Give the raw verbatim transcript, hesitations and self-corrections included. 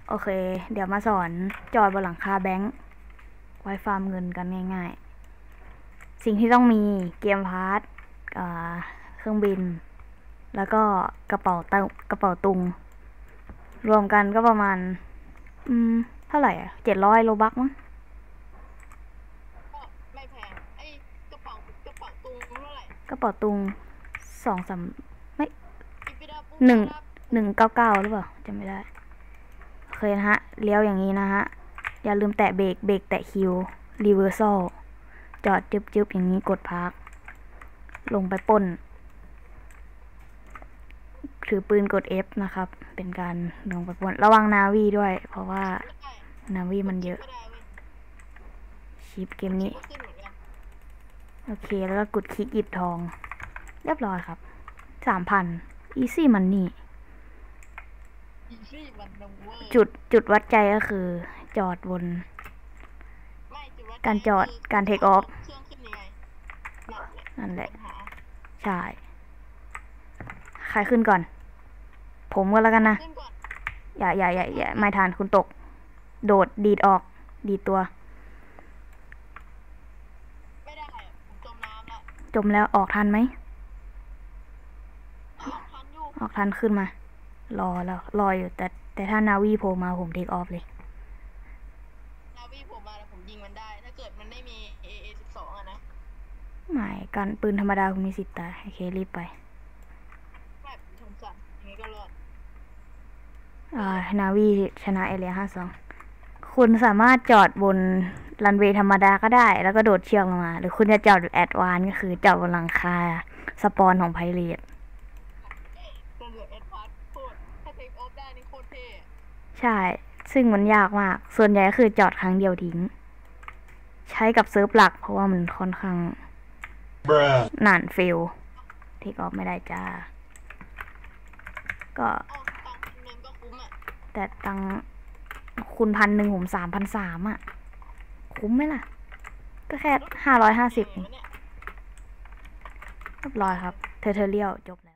โอเค เดี๋ยวมาสอนจอดบนหลังคาแบงค์ไว้ฟาร์มเงินกันง่ายๆสิ่งที่ต้องมีเกมพาร์ทเครื่องบินแล้วก็กระเป๋าตังกระเป๋าตุงรวมกันก็ประมาณอืมเท่าไหร่อ่ะเจ็ดร้อยโลบักมั้งก็ไม่แพงไอ้กระเป๋ากระเป๋าตุงเท่าไหร่กระเป๋าตุงสองสามไม่ปิปิดาปุ๊บหนึ่งปั๊บหนึ่งเก้าเก้าหรือเปล่าจำไม่ได้โอเคนะฮะเลี้ยวอย่างนี้นะฮะอย่าลืมแตะเบรกเบรกแตะคิวรีเวอร์ซอลจอดจึบจึบอย่างนี้กดพักลงไปปล้นถือปืนกด F นะครับเป็นการลงไปปล้นระวังนาวีด้วยเพราะว่าไม่ได้นาวีมันเยอะไม่ได้เว้ยชิปเกมนี้ก็ขึ้นเหมือนกันโอเคแล้วก็กดคลิกหยิบทองเรียบร้อยครับสามพันอีซี่มันนี่อีซี่มันนเวอร์จุดจุดวัดใจก็คือจอดบนไม่จุดวัดใจการจอดคือการเทคออฟเครื่องขึ้นยังไงนั่นแหละปัญหาใช่ ใครขึ้นก่อน ผมก็แล้วกันนะขึ้นก่อนอย่าอย่าอย่าอย่าไม่ทานคุณตก โดดดีดออก ดีดตัวไม่ได้อะผมจมน้ำละจมแล้วออกทันไหมออกทันอยู่ออกทันขึ้นมา รอแล้ว รออยู่ แต่แต่ถ้านาวีโผล่มาผมเทคออฟเลยนาวีผมมาแล้วผมยิงมันได้ ถ้าเกิดมันไม่มี เอ เอ สิบสอง อะนะไม่กันปืนธรรมดาคุณมีสิทธิ์ตายโอเครีบไปไม่ผมทำสั่นอย่างนี้ก็รอดอ่า นาวีชนะเอเรียห้าสอง คุณสามารถจอดบนรันเวย์ธรรมดาก็ได้ แล้วก็โดดเชือกลงมา หรือคุณจะจอดแอดวานซ์ก็คือจอดบนหลังคาสปอนของไพเรตจะเหลือเอ็ดพาร์ทโคตรถ้าเทคออฟได้นี่โคตรเท่อะใช่ ซึ่งมันยากมาก ส่วนใหญ่ก็คือจอดครั้งเดียวทิ้ง ใช้กับเซิร์ฟหลักเพราะว่ามันค่อนข้างนานเฟลเทคออฟไม่ได้จ้า ก็อ๋อตังค์พันหนึ่งก็คุ้มอ่ะแต่ตังคุณพันหนึ่งผมสามพันสามอ่ะ คุ้มไหมล่ะ ก็แค่ห้าร้อยห้าสิบเก่งวะเนี่ยเรียบร้อยครับ เทอร์เทเรียลจบแล้ว